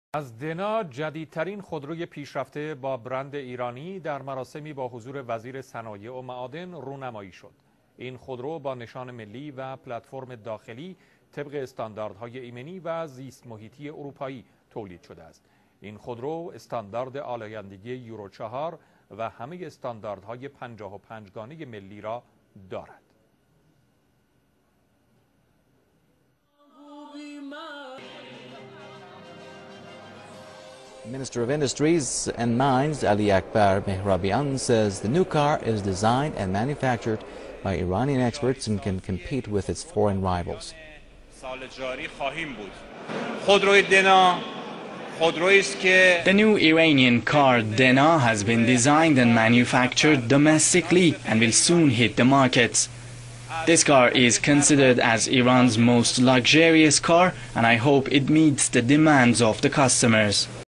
از دنا جدیدترین خودروی پیشرفته با برند ایرانی در مراسمی با حضور وزیر صنایع و معادن رونمایی شد. این خودرو با نشان ملی و پلتفرم داخلی طبق استانداردهای ایمنی و زیست محیطی اروپایی تولید شده است. این خودرو استاندارد آلایندگی یورو 4 و همه استانداردهای 55 گانه ملی را دارد. Minister of Industries and Mines Ali Akbar Mehrabian says the new car is designed and manufactured by Iranian experts and can compete with its foreign rivals. The new Iranian car Dena has been designed and manufactured domestically and will soon hit the markets. This car is considered as Iran's most luxurious car, and I hope it meets the demands of the customers.